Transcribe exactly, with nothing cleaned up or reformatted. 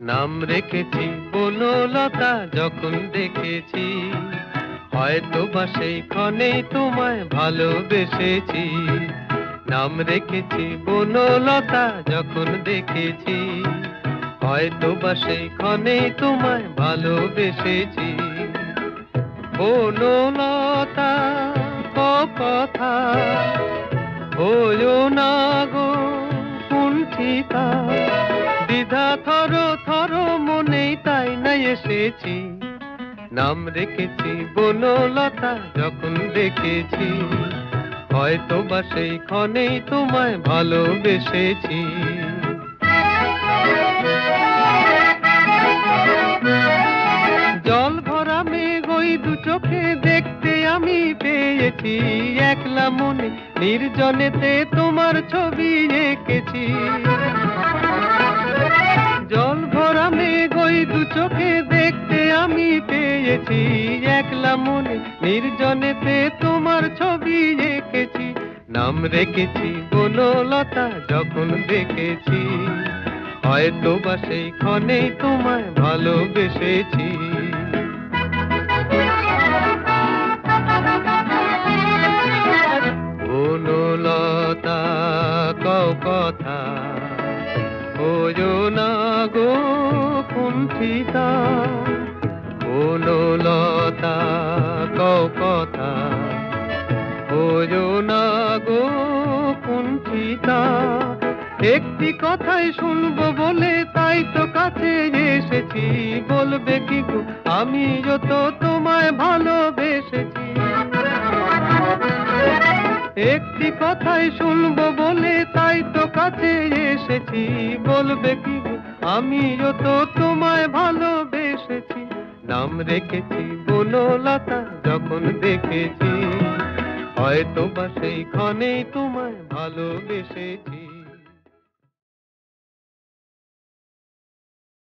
নাম রেখেছি বনলতা যখন দেখেছি, হয়তো বা সেই ক্ষণেই তোমায় ভালোবেসেছি। নাম রেখেছি বনলতা যখন দেখেছি, হয়তো বা সেই ক্ষণেই তোমায় ভালোবেসেছি। বনলতা ক কথা হয়ো না গো কুণ্ঠিতা, দ্বিধা থর থর মনেই তাই না এসেছি। নাম রেখেছি বনলতা যখন দেখেছি, হয়তো বা সেই ক্ষণেই তোমায় ভালোবেসেছি। জল ভরা মেঘ ওই দু চোখে দেখতে আমি পেয়েছি, একলা মনে নির্জনেতে তোমার ছবি এঁকেছি। জল ভরা মেঘ ওই দু চোখে দেখতে আমি পেয়েছি, একলা মনে নির্জনেতে তোমার ছবি এঁকেছি। নাম রেখেছি বনলতা যখন দেখেছি, হয়তো বা সেই ক্ষণেই তোমায় ভালোবেসেছি। বনলতা কও কথা হয়ো না গো কুণ্ঠিতা, বনলতা কও কথা হয়ো না গো কুণ্ঠিতা। একটি কথাই শুনবো বলে তাই তো কাছে এসেছি, বলবে কি গো আমিও তো তোমায় ভালোবেসেছি। একটি কথাই শুনবো বলে তাই তো কাছে এসেছি, বলবে কি গো আমিও তো তোমায় ভালোবেসেছি। নাম রেখেছি বনলতা যখন দেখেছি, হয়তো বা সেই ক্ষণেই তোমায় ভালোবেসেছি।